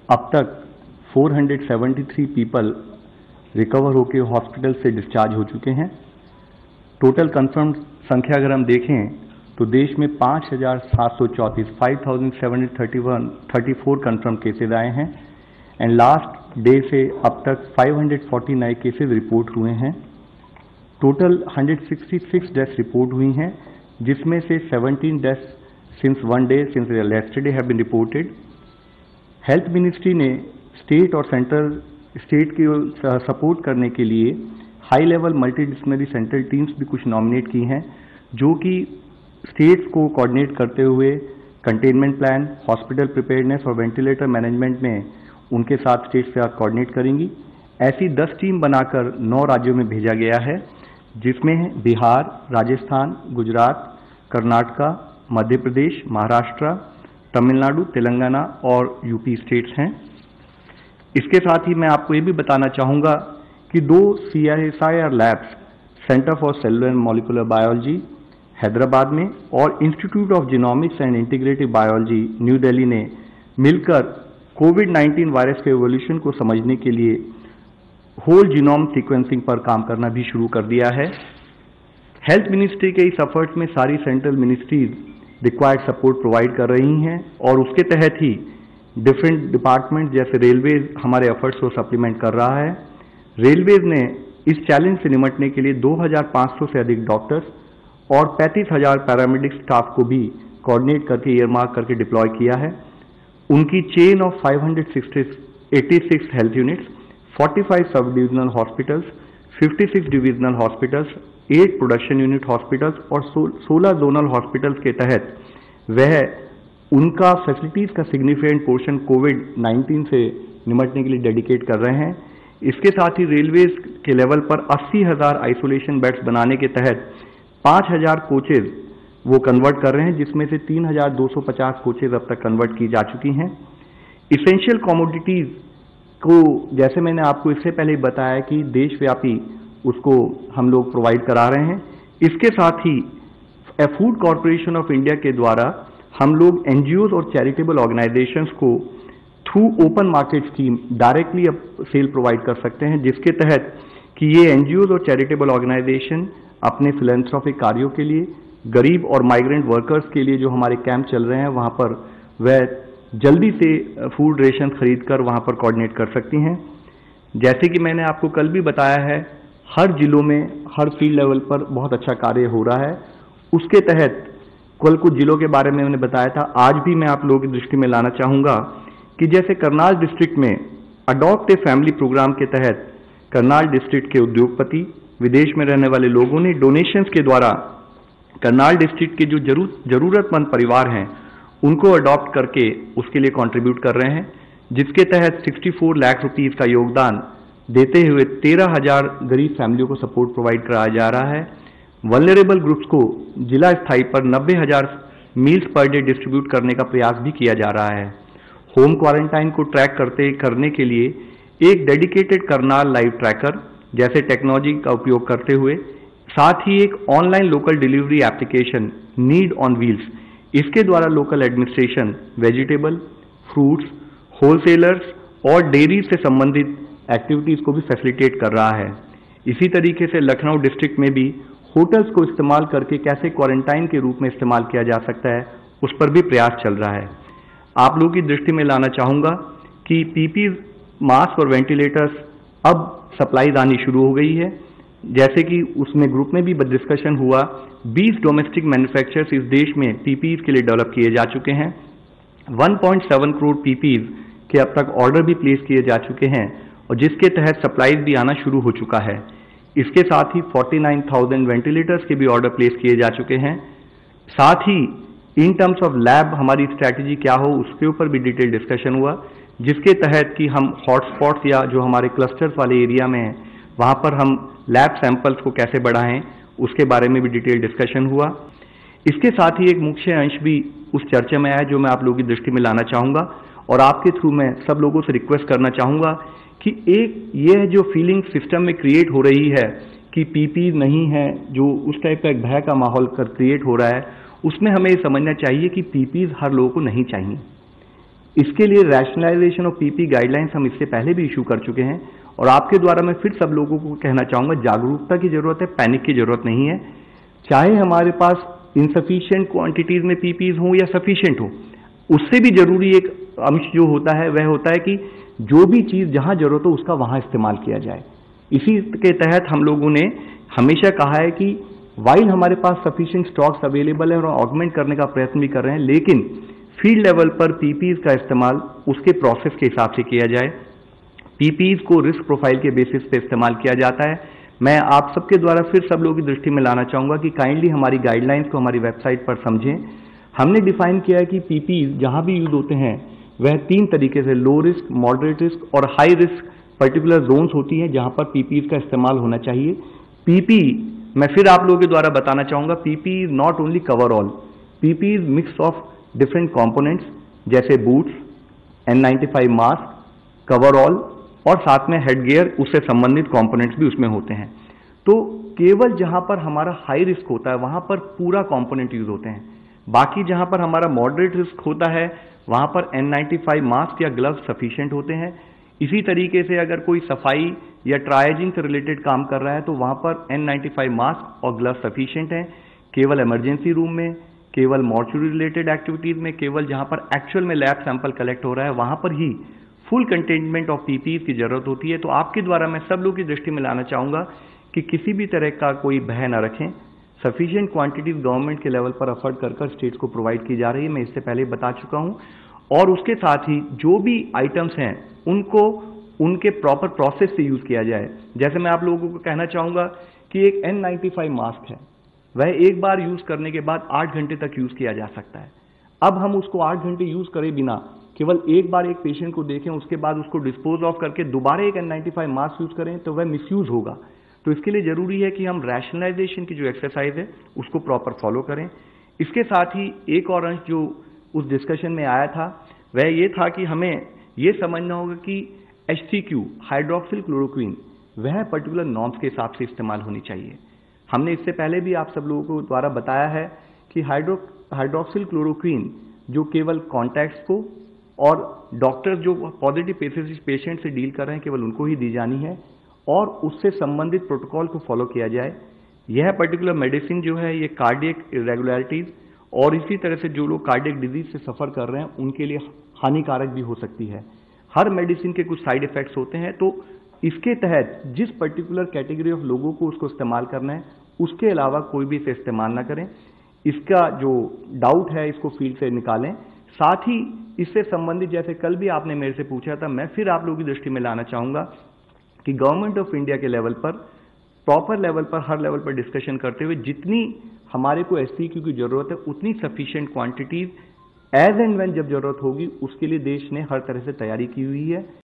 अब तक 473 people recover होकर हॉस्पिटल से डिस्चार्ज हो चुके हैं। टोटल कंफर्म संख्या अगर हम देखें तो देश में 5,734 कंफर्म केसेज आए हैं एंड लास्ट डे से अब तक 540 नए केसेज रिपोर्ट हुए हैं। टोटल 166 डेथ्स रिपोर्ट हुई हैं, जिसमें से 17 deaths since one day since yesterday have been reported। Health ministry ने स्टेट और सेंट्रल स्टेट की सपोर्ट करने के लिए high level multidisciplinary central teams भी कुछ नॉमिनेट की हैं, जो कि स्टेट्स को कोऑर्डिनेट करते हुए कंटेनमेंट प्लान, हॉस्पिटल प्रिपेयर्डनेस और वेंटिलेटर मैनेजमेंट में उनके साथ स्टेट्स के साथ कोऑर्डिनेट करेंगी। ऐसी 10 टीम बनाकर 9 राज्यों में भेजा गया है, जिसमें बिहार, राजस्थान, गुजरात, कर्नाटका, मध्य प्रदेश, महाराष्ट्र, तमिलनाडु, तेलंगाना और यूपी स्टेट्स हैं। इसके साथ ही मैं आपको ये भी बताना चाहूँगा कि 2 CSIR labs, centre for cellular and molecular biology Hyderabad में और institute of genomics and integrative biology New Delhi ने मिलकर कोविड-19 वायरस के एवोल्यूशन को समझने के लिए होल जीनोम सीक्वेंसिंग पर काम करना भी शुरू कर दिया है। हेल्थ मिनिस्ट्री के इस एफर्ट्स में सारी central ministries required support provide कर रही हैं और उसके तहत ही डिफरेंट डिपार्टमेंट जैसे रेलवेज हमारे एफर्ट्स को सप्लीमेंट कर रहा है। रेलवेज ने इस चैलेंज से निपटने के लिए 2500 से अधिक डॉक्टर्स और 35,000 पैरामेडिक स्टाफ को भी कोऑर्डिनेट करके ईयरमार्क करके डिप्लॉय किया है। उनकी chain of 586 health units, 45 sub divisional hospitals, 56 divisional hospitals, 8 production unit hospitals और 16 जोनल हॉस्पिटल्स के तहत वह उनका फैसिलिटीज का सिग्निफिकेंट पोर्शन कोविड-19 से निपटने के लिए डेडिकेट कर रहे हैं। इसके साथ ही रेलवेज के लेवल पर 80,000 आइसोलेशन बेड्स बनाने के तहत 5,000 कोचेज वो कन्वर्ट कर रहे हैं, जिसमें से 3,250 कोचेज अब तक कन्वर्ट की जा चुकी हैं। इसेंशियल कमोडिटीज को जैसे मैंने आपको इससे पहले बताया कि देशव्यापी उसको हम लोग प्रोवाइड करा रहे हैं। इसके साथ ही फूड कॉरपोरेशन ऑफ इंडिया के द्वारा हम लोग एनजीओज और चैरिटेबल ऑर्गेनाइजेशंस को through open market scheme directly sale provide कर सकते हैं, जिसके तहत कि ये एनजीओज और चैरिटेबल ऑर्गेनाइजेशन अपने फिलैंथ्रोपिक कार्यों के लिए, गरीब और माइग्रेंट वर्कर्स के लिए जो हमारे कैंप चल रहे हैं वहाँ पर वह जल्दी से फूड रेशन खरीद कर वहाँ पर कोऑर्डिनेट कर सकती हैं। जैसे कि मैंने आपको कल भी बताया है, हर जिलों में हर फील्ड लेवल पर बहुत अच्छा कार्य हो रहा है। उसके तहत कल कुछ जिलों के बारे में मैंने बताया था, आज भी मैं आप लोगों की दृष्टि में लाना चाहूँगा कि जैसे करनाल डिस्ट्रिक्ट में अडॉप्ट ए फैमिली प्रोग्राम के तहत करनाल डिस्ट्रिक्ट के उद्योगपति, विदेश में रहने वाले लोगों ने डोनेशंस के द्वारा करनाल डिस्ट्रिक्ट के जो जरूरतमंद परिवार हैं उनको अडॉप्ट करके उसके लिए कंट्रीब्यूट कर रहे हैं, जिसके तहत 64 लाख रुपीस का योगदान देते हुए 13,000 गरीब फैमिलियों को सपोर्ट प्रोवाइड कराया जा रहा है। वल्नरेबल ग्रुप्स को जिला स्थाई पर 90,000 मील्स पर डे डिस्ट्रीब्यूट करने का प्रयास भी किया जा रहा है। होम क्वारंटाइन को ट्रैक करने के लिए एक डेडिकेटेड करनाल लाइव ट्रैकर जैसे टेक्नोलॉजी का उपयोग करते हुए, साथ ही एक online local delivery application need on wheels, इसके द्वारा local administration vegetable, fruits, wholesalers और डेयरी से संबंधित एक्टिविटीज को भी फैसिलिटेट कर रहा है। इसी तरीके से लखनऊ डिस्ट्रिक्ट में भी होटल्स को इस्तेमाल करके कैसे क्वारंटाइन के रूप में इस्तेमाल किया जा सकता है, उस पर भी प्रयास चल रहा है। आप लोगों की दृष्टि में लाना चाहूँगा कि पीपी, मास्क और वेंटिलेटर्स अब सप्लाई आनी शुरू हो गई है। जैसे कि उसमें ग्रुप में भी डिस्कशन हुआ, 20 डोमेस्टिक मैन्युफैक्चरर्स इस देश में पीपीई के लिए डेवलप किए जा चुके हैं। 1.7 करोड़ पीपीई के अब तक ऑर्डर भी प्लेस किए जा चुके हैं और जिसके तहत सप्लाईज भी आना शुरू हो चुका है। इसके साथ ही 49,000 वेंटिलेटर्स के भी ऑर्डर प्लेस किए जा चुके हैं। साथ ही इन टर्म्स ऑफ लैब हमारी स्ट्रैटेजी क्या हो, उसके ऊपर भी डिटेल डिस्कशन हुआ, जिसके तहत कि हम हॉटस्पॉट्स या जो हमारे क्लस्टर्स वाले एरिया में हैं वहाँ पर हम लैब सैंपल्स को कैसे बढ़ाएं, उसके बारे में भी डिटेल डिस्कशन हुआ। इसके साथ ही एक मुख्य अंश भी उस चर्चा में आया जो मैं आप लोगों की दृष्टि में लाना चाहूँगा और आपके थ्रू मैं सब लोगों से रिक्वेस्ट करना चाहूँगा कि एक ये जो फीलिंग सिस्टम में क्रिएट हो रही है कि पीपी नहीं है, जो उस टाइप का एक भय का माहौल क्रिएट हो रहा है, उसमें हमें ये समझना चाहिए कि पीपीज हर लोगों को नहीं चाहिए। इसके लिए रैशनलाइजेशन ऑफ पीपी गाइडलाइंस हम इससे पहले भी इशू कर चुके हैं और आपके द्वारा मैं फिर सब लोगों को कहना चाहूंगा, जागरूकता की जरूरत है, पैनिक की जरूरत नहीं है। चाहे हमारे पास इनसफिशिएंट क्वांटिटीज में पीपीज हो या सफिशिएंट हो, उससे भी जरूरी एक अंश जो होता है वह होता है कि जो भी चीज जहां जरूरत हो उसका वहां इस्तेमाल किया जाए। इसी के तहत हम लोगों ने हमेशा कहा है कि वाइल हमारे पास सफिशिएंट स्टॉक्स अवेलेबल है और ऑगमेंट करने का प्रयत्न भी कर रहे हैं, लेकिन फील्ड लेवल पर पीपीज का इस्तेमाल उसके प्रोसेस के हिसाब से किया जाए। पीपीज को रिस्क प्रोफाइल के बेसिस पे इस्तेमाल किया जाता है। मैं आप सबके द्वारा फिर सब लोगों की दृष्टि में लाना चाहूंगा कि काइंडली हमारी गाइडलाइंस को हमारी वेबसाइट पर समझें। हमने डिफाइन किया है कि पीपीज जहां भी यूज होते हैं वह 3 तरीके से, लो रिस्क, मॉडरेट रिस्क और हाई रिस्क पर्टिकुलर जोन्स होती हैं जहां पर पीपीज का इस्तेमाल होना चाहिए। पीपी मैं फिर आप लोगों के द्वारा बताना चाहूंगा, PP is not only coverall, PP is mix of different components जैसे boots, N95 mask, coverall और साथ में हेड गियर, उससे संबंधित कंपोनेंट्स भी उसमें होते हैं। तो केवल जहां पर हमारा हाई रिस्क होता है वहां पर पूरा कंपोनेंट यूज होते हैं, बाकी जहां पर हमारा मॉडरेट रिस्क होता है वहां पर N95 मास्क या ग्लव्स सफिशिएंट होते हैं। इसी तरीके से अगर कोई सफाई या ट्राइजिंग से रिलेटेड काम कर रहा है तो वहां पर N95 मास्क और ग्लव्स सफिशिएंट हैं। केवल इमरजेंसी रूम में, केवल मॉर्चुरी रिलेटेड एक्टिविटीज में, केवल जहां पर एक्चुअल में लैब सैंपल कलेक्ट हो रहा है वहां पर ही फुल कंटेनमेंट ऑफ पीपीई की जरूरत होती है। तो आपके द्वारा मैं सब लोगों की दृष्टि में लाना चाहूंगा कि किसी भी तरह का कोई भय न रखें। सफिशिएंट क्वांटिटीज गवर्नमेंट के लेवल पर अफोर्ड कर स्टेट्स को प्रोवाइड की जा रही है, मैं इससे पहले बता चुका हूं। और उसके साथ ही जो भी आइटम्स हैं उनको उनके प्रॉपर प्रोसेस से यूज किया जाए। जैसे मैं आप लोगों को कहना चाहूंगा कि एक N95 मास्क है, वह एक बार यूज करने के बाद 8 घंटे तक यूज किया जा सकता है। अब हम उसको 8 घंटे यूज करे बिना केवल एक बार एक पेशेंट को देखें, उसके बाद उसको डिस्पोज ऑफ करके दोबारा एक N95 मास्क यूज करें तो वह मिसयूज होगा। तो इसके लिए जरूरी है कि हम रैशनलाइजेशन की जो एक्सरसाइज है उसको प्रॉपर फॉलो करें। इसके साथ ही एक और अंश जो उस डिस्कशन में आया था वह ये था कि हमें यह समझना होगा कि HCQ हाइड्रोक्सिल क्लोरोक्वीन वह पर्टिकुलर नॉर्म्स के हिसाब से इस्तेमाल होनी चाहिए। हमने इससे पहले भी आप सब लोगों को द्वारा बताया है कि हाइड्रोक्सिल क्लोरोक्वीन जो केवल कॉन्टैक्ट्स को और डॉक्टर्स जो पॉजिटिव पेशेंट से डील कर रहे हैं केवल उनको ही दी जानी है और उससे संबंधित प्रोटोकॉल को फॉलो किया जाए। यह पर्टिकुलर मेडिसिन जो है ये कार्डियक इरेगुलरिटीज और इसी तरह से जो लोग कार्डियक डिजीज से सफर कर रहे हैं उनके लिए हानिकारक भी हो सकती है। हर मेडिसिन के कुछ साइड इफेक्ट्स होते हैं, तो इसके तहत जिस पर्टिकुलर कैटेगरी ऑफ लोगों को उसको इस्तेमाल करना है उसके अलावा कोई भी इसे इस्तेमाल ना करें। इसका जो डाउट है इसको फील्ड से निकालें। साथ ही इससे संबंधित जैसे कल भी आपने मेरे से पूछा था, मैं फिर आप लोगों की दृष्टि में लाना चाहूंगा कि गवर्नमेंट ऑफ इंडिया के लेवल पर प्रॉपर लेवल पर हर लेवल पर डिस्कशन करते हुए जितनी हमारे को HCQ की जरूरत है उतनी sufficient quantities as and when जब जरूरत होगी उसके लिए देश ने हर तरह से तैयारी की हुई है।